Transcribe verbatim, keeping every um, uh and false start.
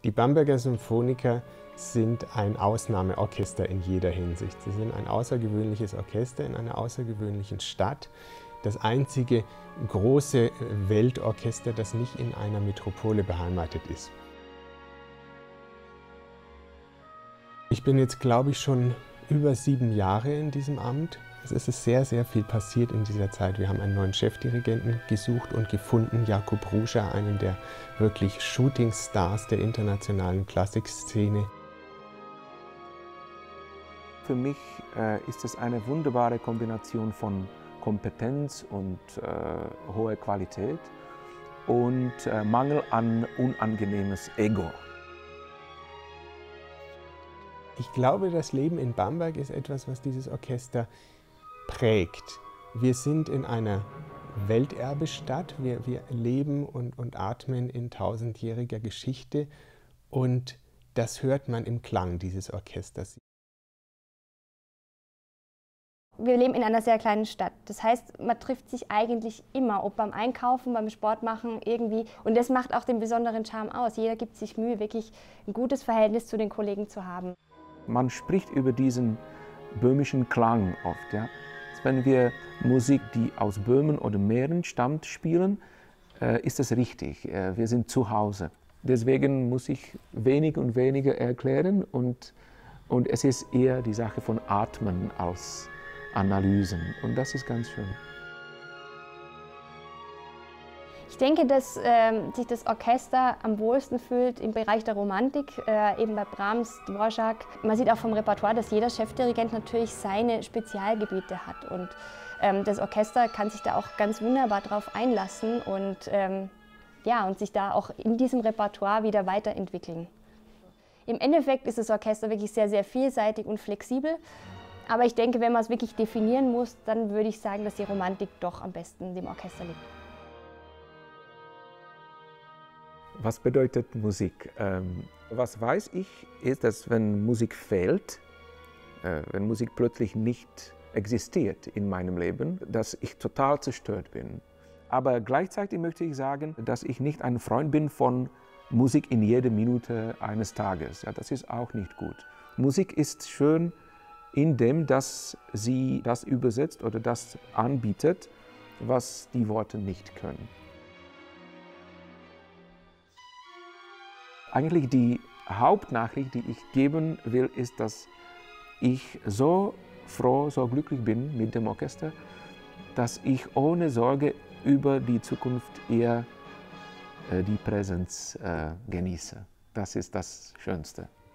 Die Bamberger Symphoniker sind ein Ausnahmeorchester in jeder Hinsicht. Sie sind ein außergewöhnliches Orchester in einer außergewöhnlichen Stadt. Das einzige große Weltorchester, das nicht in einer Metropole beheimatet ist. Ich bin jetzt, glaube ich, schon über sieben Jahre in diesem Amt. Es ist sehr, sehr viel passiert in dieser Zeit. Wir haben einen neuen Chefdirigenten gesucht und gefunden, Jakub Ruscha, einen der wirklich Shooting-Stars der internationalen Klassikszene. Für mich äh, ist es eine wunderbare Kombination von Kompetenz und äh, hoher Qualität und äh, Mangel an unangenehmes Ego. Ich glaube, das Leben in Bamberg ist etwas, was dieses Orchester prägt. Wir sind in einer Welterbestadt, wir, wir leben und, und atmen in tausendjähriger Geschichte und das hört man im Klang dieses Orchesters. Wir leben in einer sehr kleinen Stadt. Das heißt, man trifft sich eigentlich immer, ob beim Einkaufen, beim Sport machen, irgendwie. Und das macht auch den besonderen Charme aus. Jeder gibt sich Mühe, wirklich ein gutes Verhältnis zu den Kollegen zu haben. Man spricht über diesen böhmischen Klang oft. Ja? Wenn wir Musik, die aus Böhmen oder Mähren stammt, spielen, äh, ist das richtig. Äh, wir sind zu Hause. Deswegen muss ich wenig und weniger erklären und, und es ist eher die Sache von Atmen als Analysen. Und das ist ganz schön. Ich denke, dass äh, sich das Orchester am wohlsten fühlt im Bereich der Romantik, äh, eben bei Brahms, Dvorak. Man sieht auch vom Repertoire, dass jeder Chefdirigent natürlich seine Spezialgebiete hat. Und ähm, das Orchester kann sich da auch ganz wunderbar drauf einlassen und, ähm, ja, und sich da auch in diesem Repertoire wieder weiterentwickeln. Im Endeffekt ist das Orchester wirklich sehr, sehr vielseitig und flexibel. Aber ich denke, wenn man es wirklich definieren muss, dann würde ich sagen, dass die Romantik doch am besten dem Orchester liegt. Was bedeutet Musik? Ähm, was weiß ich, ist, dass wenn Musik fehlt, äh, wenn Musik plötzlich nicht existiert in meinem Leben, dass ich total zerstört bin. Aber gleichzeitig möchte ich sagen, dass ich nicht ein Freund bin von Musik in jeder Minute eines Tages. Ja, das ist auch nicht gut. Musik ist schön, indem dass sie das übersetzt oder das anbietet, was die Worte nicht können. Eigentlich die Hauptnachricht, die ich geben will, ist, dass ich so froh, so glücklich bin mit dem Orchester, dass ich ohne Sorge über die Zukunft eher äh, die Präsenz äh, genieße. Das ist das Schönste.